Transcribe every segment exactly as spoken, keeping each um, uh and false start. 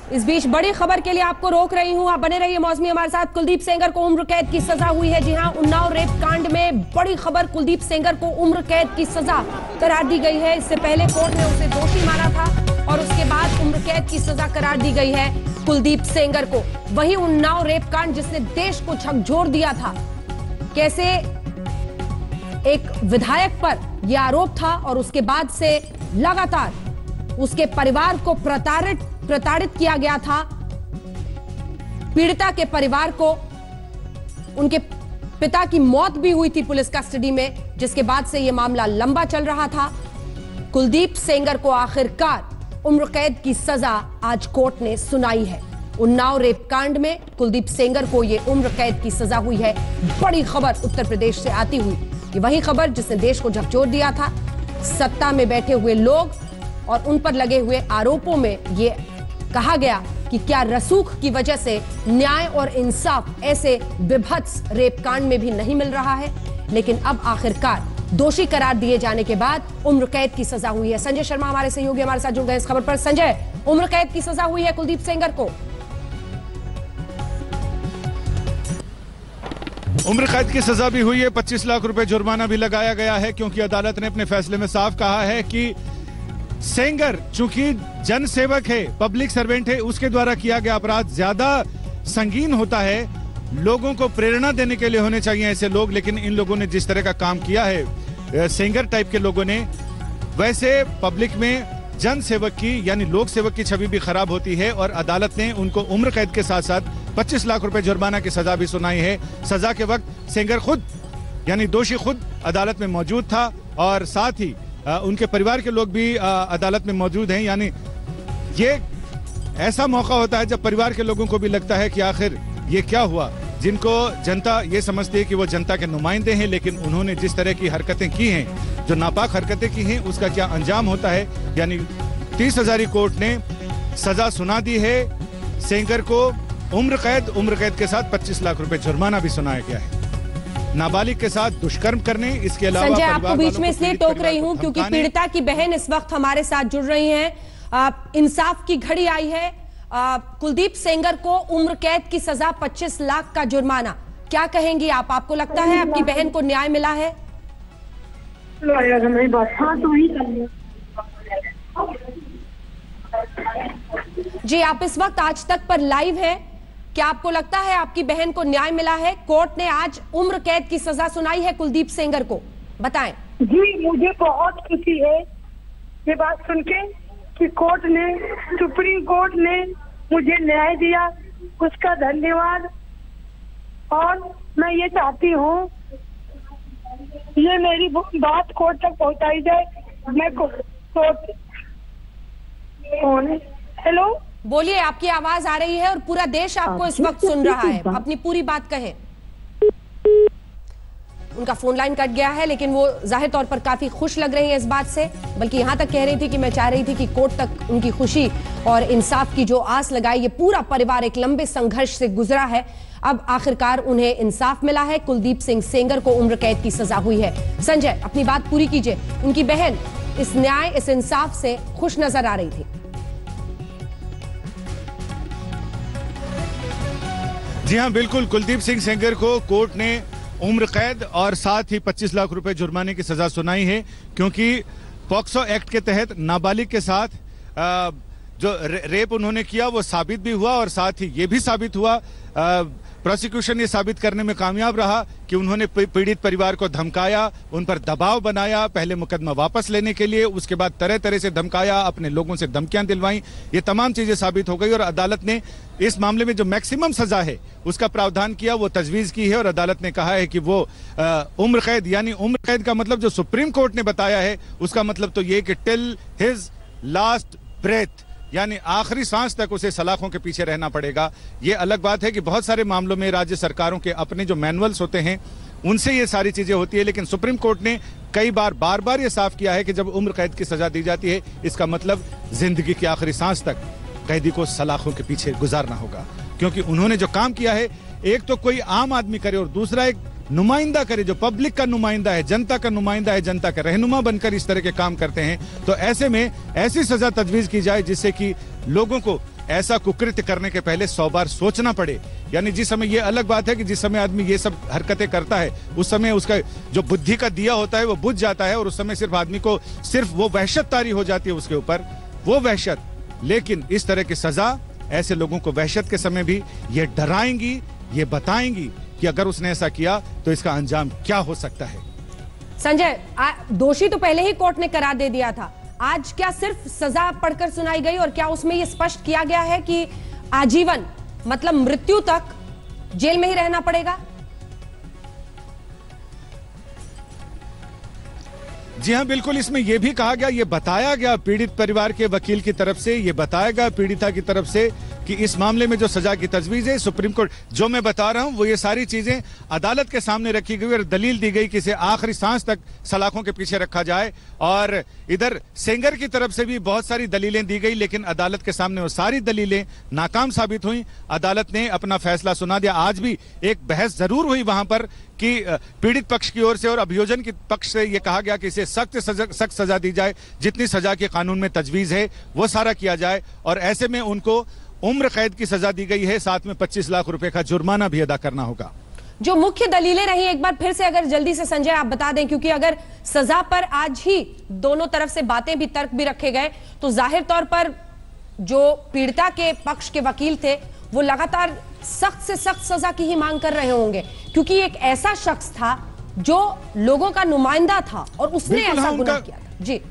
इस बीच बड़ी खबर के लिए आपको रोक रही हूं, आप बने रहिए मौसमी हमारे साथ। कुलदीप सेंगर को उम्र कैद की सजा हुई है। जी हां, उन्नाव रेप कांड में बड़ी खबर, कुलदीप सेंगर को उम्र कैद की सजा करार दी गई है। इससे पहले कोर्ट ने उसे दोषी माना था और उसके बाद उम्र कैद की सजा करार दी गई है कुलदीप सेंगर को। वही उन्नाव रेप कांड जिसने देश को झकझोर दिया था, कैसे एक विधायक पर यह आरोप था और उसके बाद से लगातार उसके परिवार को प्रताड़ित प्रताड़ित किया गया था। पीड़िता के परिवार को उनके पिता की मौत भी हुई थी पुलिस कस्टडी में, जिसके बाद से यह मामला लंबा चल रहा था। कुलदीप सेंगर को आखिरकार उम्र कैद की सजा आज कोर्ट ने सुनाई है। उन्नाव रेप कांड में कुलदीप सेंगर को यह उम्र कैद की सजा हुई है। बड़ी खबर उत्तर प्रदेश से आती हुई, ये वही खबर जिसने देश को झकझोर दिया था। सत्ता में बैठे हुए लोग और उन पर लगे हुए आरोपों में यह कहा गया कि क्या रसूख की वजह से न्याय और इंसाफ ऐसे विभत्स रेप कांड में भी नहीं मिल रहा है। लेकिन अब आखिरकार दोषी करार दिए जाने के बाद उम्र कैद की सजा हुई है। संजय शर्मा हमारे सहयोगी हमारे साथ जुड़ गए इस खबर पर। संजय, उम्र कैद की सजा हुई है कुलदीप सेंगर को। उम्र कैद की सजा भी हुई है, पच्चीस लाख रुपए जुर्माना भी लगाया गया है, क्योंकि अदालत ने अपने फैसले में साफ कहा है कि सेंगर चूंकि जन सेवक है, पब्लिक सर्वेंट है, उसके द्वारा किया गया अपराध ज्यादा संगीन होता है। लोगों को प्रेरणा देने के लिए होने चाहिए ऐसे लोग, लेकिन इन लोगों ने जिस तरह का काम किया है, सेंगर टाइप के लोगों ने, वैसे पब्लिक में जन सेवक की यानी लोक सेवक की छवि भी खराब होती है। और अदालत ने उनको उम्र कैद के साथ साथ पच्चीस लाख रुपए जुर्माना की सजा भी सुनाई है। सजा के वक्त सेंगर खुद यानी दोषी खुद अदालत में मौजूद था और साथ ही आ, उनके परिवार के लोग भी आ, अदालत में मौजूद हैं। यानी ये ऐसा मौका होता है जब परिवार के लोगों को भी लगता है कि आखिर ये क्या हुआ, जिनको जनता ये समझती है कि वो जनता के नुमाइंदे हैं, लेकिन उन्होंने जिस तरह की हरकतें की हैं, जो नापाक हरकतें की हैं, उसका क्या अंजाम होता है। यानी तीस हजारी कोर्ट ने सजा सुना दी है सेंगर को, उम्र कैद उम्र कैद के साथ पच्चीस लाख रुपए जुर्माना भी सुनाया गया है। नाबालिग के साथ दुष्कर्म करने, इसके अलावा संजय, आपको बीच में इसलिए टोक रही हूं क्योंकि पीड़िता की बहन इस वक्त हमारे साथ जुड़ रही हैं। इंसाफ की घड़ी आई है। आ, कुलदीप सेंगर को उम्र कैद की सजा, पच्चीस लाख का जुर्माना, क्या कहेंगी आप? आपको लगता है आपकी बहन को न्याय मिला है? जी, आप इस वक्त आज तक पर लाइव हैं। क्या आपको लगता है आपकी बहन को न्याय मिला है? कोर्ट ने आज उम्र कैद की सजा सुनाई है कुलदीप सेंगर को, बताएं। जी, मुझे बहुत खुशी है ये बात सुन के कि कोर्ट ने, सुप्रीम कोर्ट ने मुझे न्याय दिया, उसका धन्यवाद। और मैं ये चाहती हूँ ये मेरी बात कोर्ट तक पहुँचाई जाए। मैं कोर्ट कौन है? हेलो, बोलिए, आपकी आवाज आ रही है और पूरा देश आपको इस वक्त सुन रहा है। अपनी पूरी बात कहें। उनका फोन लाइन कट गया है, लेकिन वो जाहिर तौर पर काफी खुश लग रही है इस बात से, बल्कि यहां तक कह रही थी कि मैं चाह रही थी कि कोर्ट तक उनकी खुशी और इंसाफ की जो आस लगाई, ये पूरा परिवार एक लंबे संघर्ष से गुजरा है, अब आखिरकार उन्हें इंसाफ मिला है। कुलदीप सिंह सेंगर को उम्र कैद की सजा हुई है। संजय, अपनी बात पूरी कीजिए। उनकी बहन इस न्याय, इस इंसाफ से खुश नजर आ रही थी। जी हाँ, बिल्कुल। कुलदीप सिंह सेंगर को कोर्ट ने उम्र कैद और साथ ही पच्चीस लाख रुपए जुर्माने की सजा सुनाई है, क्योंकि पॉक्सो एक्ट के तहत नाबालिग के साथ आ, जो रे, रेप उन्होंने किया वो साबित भी हुआ और साथ ही ये भी साबित हुआ, प्रोसिक्यूशन ये साबित करने में कामयाब रहा कि उन्होंने पीड़ित परिवार को धमकाया, उन पर दबाव बनाया, पहले मुकदमा वापस लेने के लिए, उसके बाद तरह तरह से धमकाया, अपने लोगों से धमकियां दिलवाई। ये तमाम चीजें साबित हो गई और अदालत ने इस मामले में जो मैक्सिमम सजा है उसका प्रावधान किया, वो तजवीज की है। और अदालत ने कहा है कि वो आ, उम्र कैद, यानी उम्र कैद का मतलब जो सुप्रीम कोर्ट ने बताया है उसका मतलब तो ये कि टिल हिज लास्ट ब्रेथ, यानी आखिरी सांस तक उसे सलाखों के पीछे रहना पड़ेगा। ये अलग बात है कि बहुत सारे मामलों में राज्य सरकारों के अपने जो मैनुअल्स होते हैं उनसे ये सारी चीजें होती है, लेकिन सुप्रीम कोर्ट ने कई बार बार बार ये साफ किया है कि जब उम्र कैद की सजा दी जाती है, इसका मतलब जिंदगी की आखिरी सांस तक कैदी को सलाखों के पीछे गुजारना होगा। क्योंकि उन्होंने जो काम किया है, एक तो कोई आम आदमी करे और दूसरा एक नुमाइंदा करे जो पब्लिक का नुमाइंदा है, जनता का नुमाइंदा है, जनता का रहनुमा बनकर इस तरह के काम करते हैं। तो ऐसे में ऐसी सजा तजवीज की जाए जिससे कि लोगों को ऐसा कुकृत्य करने के पहले सौ बार सोचना पड़े। यानी जिस समय, ये अलग बात है कि जिस समय आदमी ये सब हरकतें करता है उस समय उसका जो बुद्धि का दिया होता है वो बुझ जाता है और उस समय सिर्फ आदमी को सिर्फ वो वहशत तारी हो जाती है उसके ऊपर, वो वहशत। लेकिन इस तरह की सजा ऐसे लोगों को वहशत के समय भी ये डराएंगी, ये बताएंगी कि अगर उसने ऐसा किया तो इसका अंजाम क्या हो सकता है। संजय, दोषी तो पहले ही कोर्ट ने करार दे दिया था, आज क्या सिर्फ सजा पढ़कर सुनाई गई और क्या उसमें यह स्पष्ट किया गया है कि आजीवन मतलब मृत्यु तक जेल में ही रहना पड़ेगा? जी हां, बिल्कुल। इसमें यह भी कहा गया, यह बताया गया पीड़ित परिवार के वकील की तरफ से, यह बताया गया पीड़िता की तरफ से कि इस मामले में जो सजा की तजवीज है सुप्रीम कोर्ट, जो मैं बता रहा हूं वो ये सारी चीजें अदालत के सामने रखी गई और दलील दी गई कि इसे आखिरी सांस तक सलाखों के पीछे रखा जाए। और इधर सेंगर की तरफ से भी बहुत सारी दलीलें दी गई, लेकिन अदालत के सामने वो सारी दलीलें नाकाम साबित हुई। अदालत ने अपना फैसला सुना दिया। आज भी एक बहस जरूर हुई वहां पर कि पीड़ित पक्ष की ओर से और अभियोजन के पक्ष से यह कहा गया कि इसे सख्त सख्त सजा दी जाए, जितनी सजा के कानून में तजवीज है वो सारा किया जाए। और ऐसे में उनको उम्र कैद की सजा दी गई है, साथ में पच्चीस लाख रुपए का जुर्माना भी अदा करना होगा। जो मुख्य दलीलें रही एक बार फिर से अगर जल्दी से संजय आप बता दें, क्योंकि अगर सजा पर आज ही दोनों तरफ से बातें भी, तर्क भी रखे गए तो जाहिर तौर पर जो पीड़िता के पक्ष के वकील थे वो लगातार सख्त से सख्त सजा की ही मांग कर रहे होंगे, क्योंकि एक ऐसा शख्स था जो लोगों का नुमाइंदा था और उसने ऐसा गुनाह किया था। जी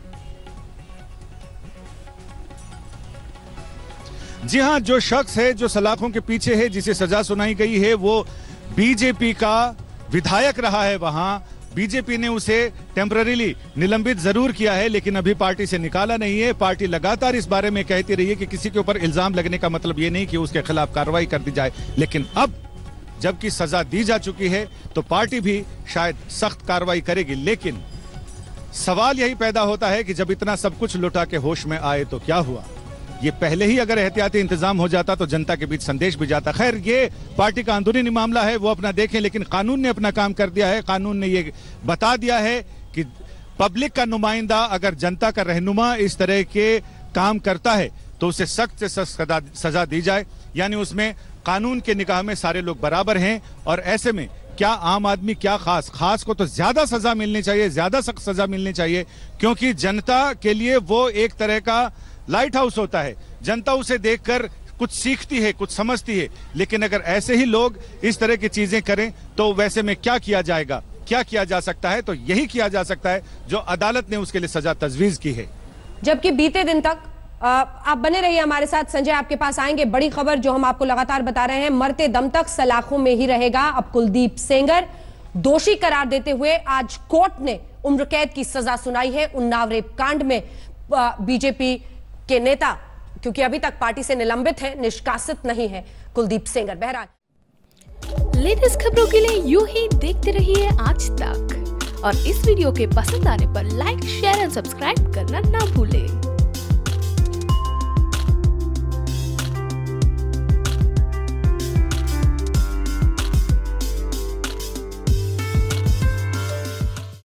जी हां, जो शख्स है जो सलाखों के पीछे है, जिसे सजा सुनाई गई है, वो बीजेपी का विधायक रहा है। वहां बीजेपी ने उसे टेम्पररीली निलंबित जरूर किया है, लेकिन अभी पार्टी से निकाला नहीं है। पार्टी लगातार इस बारे में कहती रही है कि किसी के ऊपर इल्जाम लगने का मतलब यह नहीं कि उसके खिलाफ कार्रवाई कर दी जाए। लेकिन अब जबकि सजा दी जा चुकी है तो पार्टी भी शायद सख्त कार्रवाई करेगी। लेकिन सवाल यही पैदा होता है कि जब इतना सब कुछ लुटा के होश में आए तो क्या हुआ? ये पहले ही अगर एहतियाती इंतजाम हो जाता तो जनता के बीच संदेश भी जाता। खैर, ये पार्टी का अंदरूनी मामला है, वो अपना देखें, लेकिन कानून ने अपना काम कर दिया है। कानून ने ये बता दिया है कि पब्लिक का नुमाइंदा अगर जनता का रहनुमा इस तरह के काम करता है तो उसे सख्त से सख्त सजा दी जाए। यानी उसमें कानून के निगाह में सारे लोग बराबर हैं। और ऐसे में क्या आम आदमी, क्या खास खास को तो ज्यादा सजा मिलनी चाहिए, ज्यादा सख्त सजा मिलनी चाहिए, क्योंकि जनता के लिए वो एक तरह का लाइट हाउस होता है। जनता उसे देखकर कुछ सीखती है, कुछ समझती है। लेकिन अगर ऐसे ही लोग इस तरह की चीजें करें तो वैसे में क्या किया जाएगा, क्या किया जा सकता है? तो यही किया जा सकता है जो अदालत ने उसके लिए सजा तजवीज की है। जबकि बीते दिन तक आ, आप बने रहिए हमारे साथ, संजय आपके पास आएंगे। बड़ी खबर जो हम आपको लगातार बता रहे हैं, मरते दम तक सलाखों में ही रहेगा अब कुलदीप सेंगर। दोषी करार देते हुए आज कोर्ट ने उम्र कैद की सजा सुनाई है उन्नाव रेप कांड में। बीजेपी के नेता, क्योंकि अभी तक पार्टी से निलंबित है, निष्कासित नहीं है कुलदीप सेंगर। बहरहाल लेटेस्ट खबरों के लिए यूं ही देखते रहिए आज तक, और इस वीडियो के पसंद आने पर लाइक, शेयर एंड सब्सक्राइब करना ना भूलें।